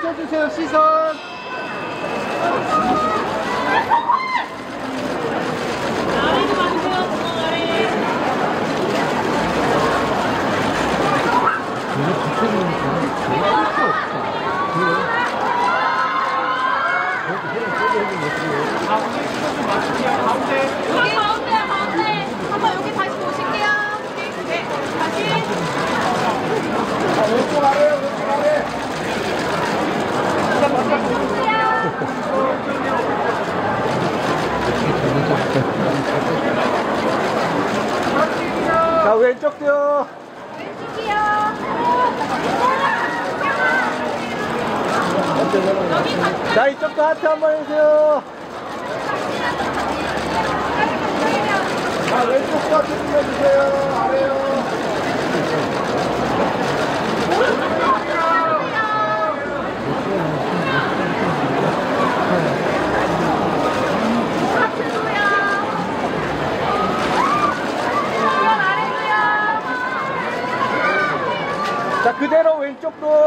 맞춰주세요, 시선. 가운데. 한번 여기 다시 보실게요. 네, 다시. 왼쪽 아래요, 왼쪽 아래. 자, 왼쪽도요. 왼쪽이요. 자, 이쪽도 하트 한번 해주세요. 자, 왼쪽도 하트 눌러주세요. 아래요. 자, 그대로 왼쪽도.